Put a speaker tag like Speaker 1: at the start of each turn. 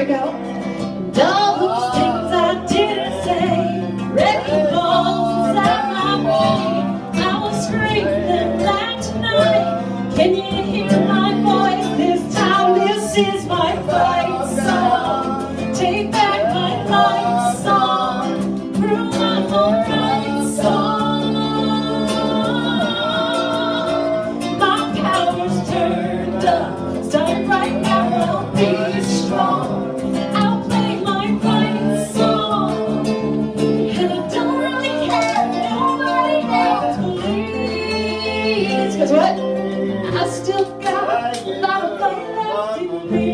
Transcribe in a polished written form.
Speaker 1: we go. And all those things I didn't say, wrecking balls inside my brain. I was screaming like tonight. Can you hear my voice this time? This is my fight song. Take back my fight song. Through my whole right song. My power's turned up. Start right now, I'll be strong. I'll play my fight song. And I don't really care if nobody else believes. Cause what? I still got a lot of fight left in me.